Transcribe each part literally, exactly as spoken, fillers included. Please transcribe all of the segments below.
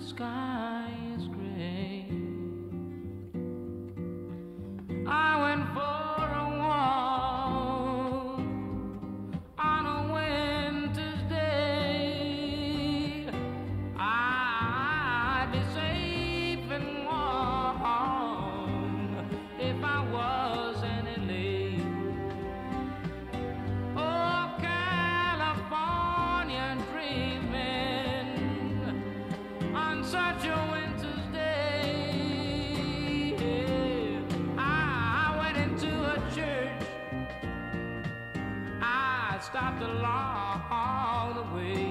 sky is gray. I went for a walk on a winter's day. I'd be safe and warm if I was in L A. Oh, California dreaming on such a winter's day. I went into a church, I stopped along the way.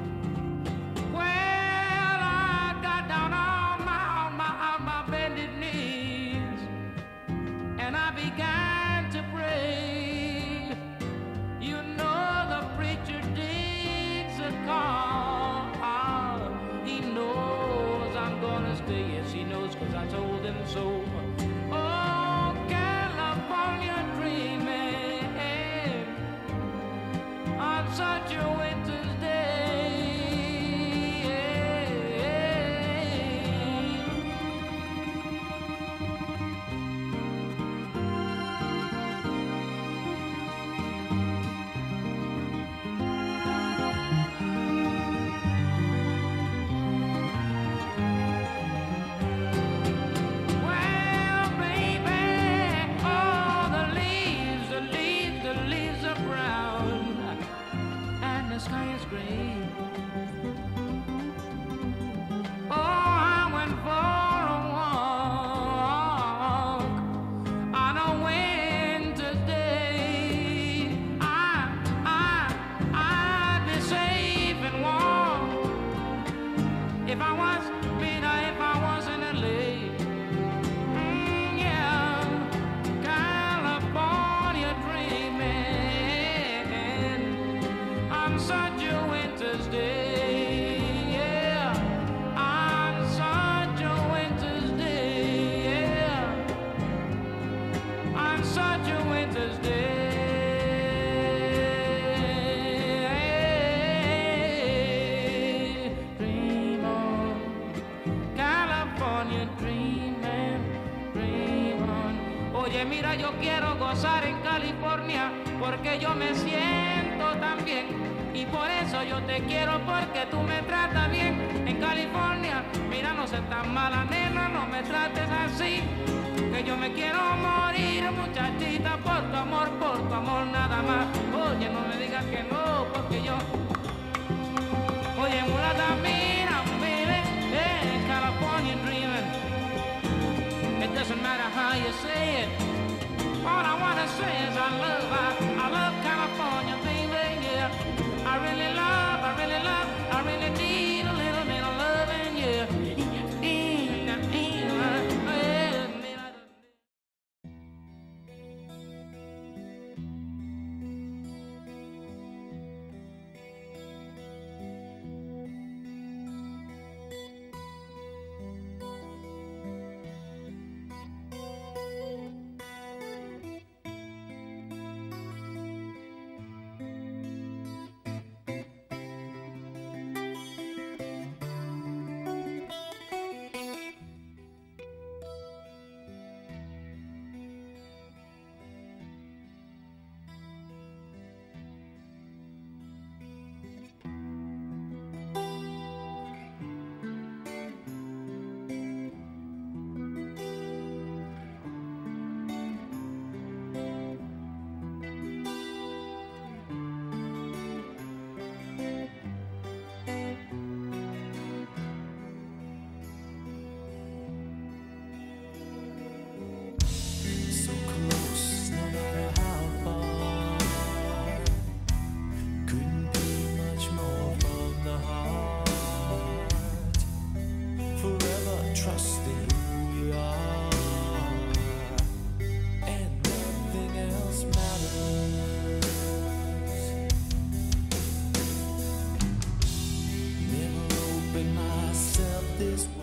Well, I got down on my, on my, on my bended knees, and I began to pray. You know the preacher digs a call. He knows I'm gonna stay. Yes, he knows, 'cause I told him so. Oh, California dreaming on such a winter's day. Well, baby, oh, the leaves, the leaves, the leaves are brown, and the sky is gray. Oh, I went for a walk on a winter's day. I, I, I'd be safe and warm if I was, mean, if I was in L A. Mm, yeah, California dreaming on such a winter's day. Yeah, on such a winter's day. Yeah, on such a winter's day. Dream on, California dreaming, dream on. Oye, mira, yo quiero gozar en California porque yo me siento tan bien. Y por eso yo te quiero, porque tú me tratas bien. En California, mira, no seas tan mala, nena, no me trates así, que yo me quiero morir, muchachita, por tu amor, por tu amor nada más. Oye, no me digas que no, porque yo... Oye, mulata, mira, baby, hey, California dreaming. It doesn't matter how you say it. All I wanna say is I love, I, I love California, baby, yeah. I really love, I really love, I really need a little bit of loving, yeah. So close, no matter how far. Couldn't be much more from the heart. Forever trusting who we are, and nothing else matters. Never opened myself this way.